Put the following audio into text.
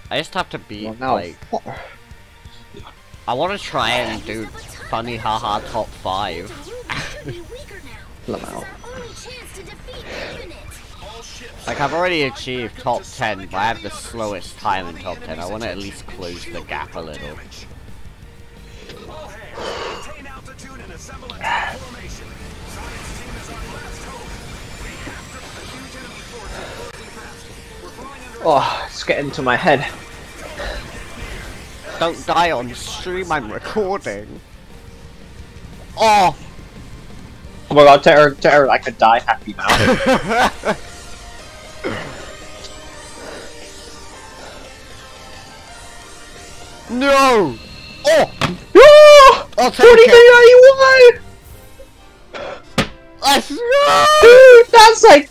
I just have to beat, Well, now, like... I want to try and do funny haha top 5. Lamau. Like, I've already achieved top 10, but I have the slowest time in top 10. I want to at least close the gap a little. Oh, it's getting into my head. Don't die on stream, I'm recording. Oh! Oh my god, Terror like a die happy now. No! Oh! Oh! I'll take it! 43.91! Let's go! Dude, that's like